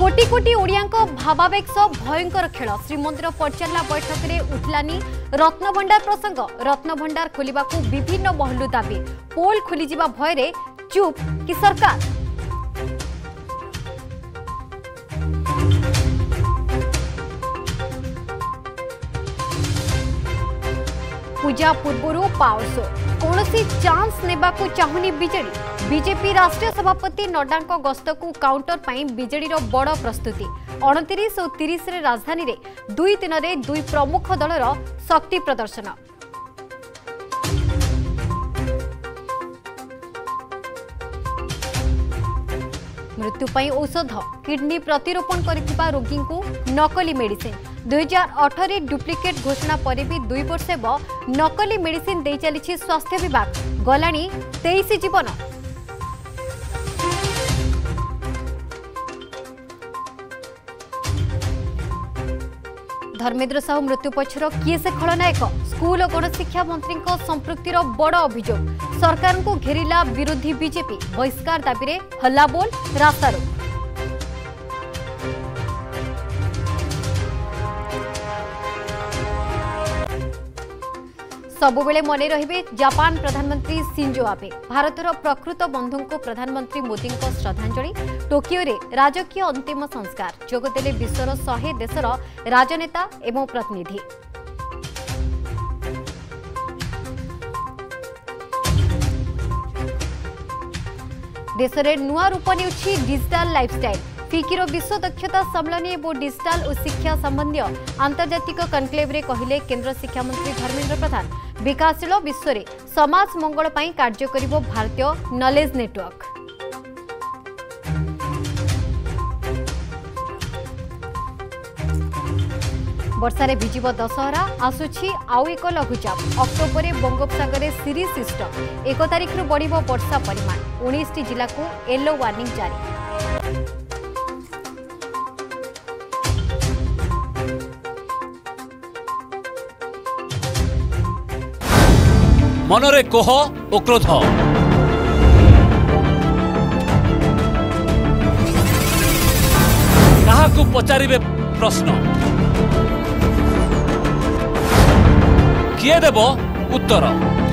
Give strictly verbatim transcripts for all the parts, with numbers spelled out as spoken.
कोटी कोटी ओडिया भावावेग भयंकर खेल श्रीमंदिर परिचालना बैठक में उठलानी रत्नभंडार प्रसंग। रत्नभंडार खोलिबा को विभिन्न महलु दाबी। पोल खोली जिबा भय रे चुप कि सरकार। पूजा पूर्व पावर शो कौनसी चांस नेबाकू चाहुनी बीजेडी। बीजेपी राष्ट्रीय सभापति नड्डा गस्त को काउंटर पाई बीजेडी बड़ प्रस्तुति। अणतीस और तीस राजधानी रे दुई दिन में दुई प्रमुख दलर शक्ति प्रदर्शन। मृत्यु पाई औषध किडनी प्रतिरोपण करिथिबा रोगी को नकली मेडिसिन। दुई हजार अठर डुप्लिकेट घोषणा पर भी दुई वर्ष नकली मेडिसिन दे चली स्वास्थ्य विभाग। गलानी तेईस जीवन। धर्मेन्द्र साहू मृत्यु पक्षर किए से खलनायक। स्कूल और गणशिक्षा मंत्री संपृक्तिर बड़ अभियोग। सरकार को घेरिला विरोधी बीजेपी। बहिष्कार दाबी रे हल्लाबोल रास्तारोक। सबुबेले मने रहिबे जापान प्रधानमंत्री शिंजो आबे। भारतर प्रकृत बंधु को प्रधानमंत्री मोदी को श्रद्धांजलि। टोकियो रे राजकीय अंतिम संस्कार। जोगदेले विश्वर शहे देशर राजनेता एवं प्रतिनिधि। देश में नुआ रूप नेउछि डिजिटल लाइफस्टाइल। फिकिरो विश्व दक्षता सम्मेलन और डिजिटल और शिक्षा संबंधी आंतर्जातिक कनक्लेव रे कहिले केंद्र शिक्षा मंत्री धर्मेन्द्र प्रधान। विकासशील विश्व रे समाज मंगल पाई कार्य करिबो भारतीय नॉलेज नेटवर्क। वर्षारे भिजिब दशहरा। आसुछि आउ एक लघुचाप। अक्टोबर बंगोपसागर सीरीज सिस्टम। एक तारिख रु बढ़िबो वर्षा परिमाण। उन्नीस टी जिला को येलो वार्निंग जारी। मनरे कोह ओ क्रोध। काहाकू पचारिबे प्रश्न। किए देब उत्तर।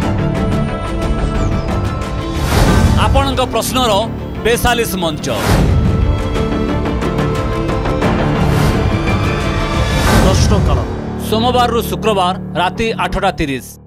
आपणक प्रश्नर बेचालीस मंच। प्रश्नकाल सोमवार रु शुक्रवार राति आठटा तीस।